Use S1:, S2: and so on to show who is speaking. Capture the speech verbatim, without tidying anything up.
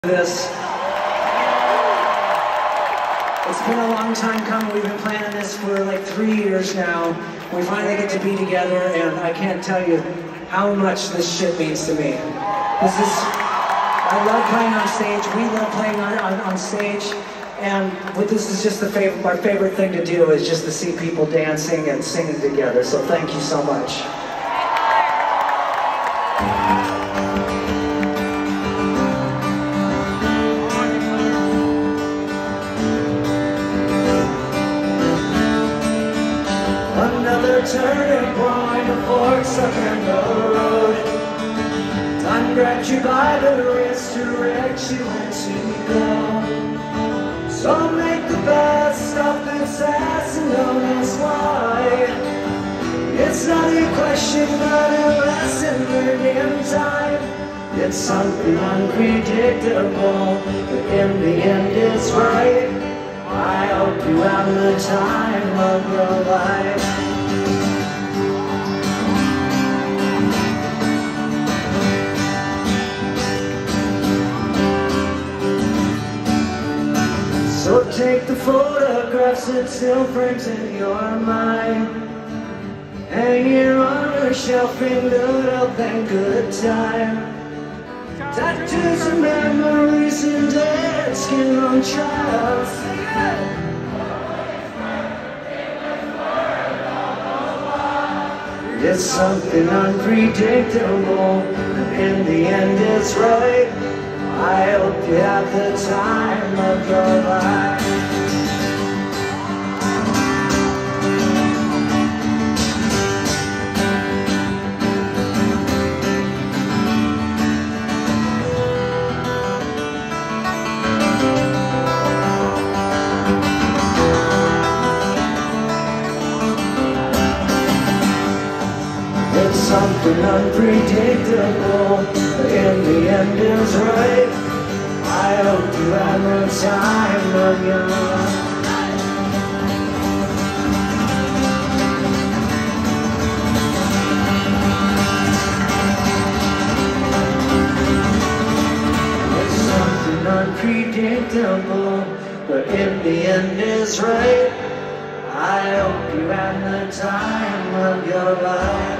S1: This. It's been a long time coming. We've been planning this for like three years now. We finally get to be together, and I can't tell you how much this shit means to me. This is, I love playing on stage. We love playing on, on, on stage, and what this is just the favorite, our favorite thing to do is just to see people dancing and singing together. So thank you so much. Another turning point, a fork stuck in the road. Time grabbed you by the wrist, directs you where to go. So make the best of this ass and don't ask why. It's not a question, but a lesson learned in time. It's something unpredictable, but in the end it's right. I hope you have the time of your life. So take the photographs that still frames in your mind. Hang it on a shelf in good health and good time. Tattoos and memories and dead skin on trials. It's something unpredictable, and in the end it's right. I hope you have the time of your life. It's something unpredictable, but in the end is right. I hope you have the time of your life. It's something unpredictable, but in the end is right. I hope you have the time of your life.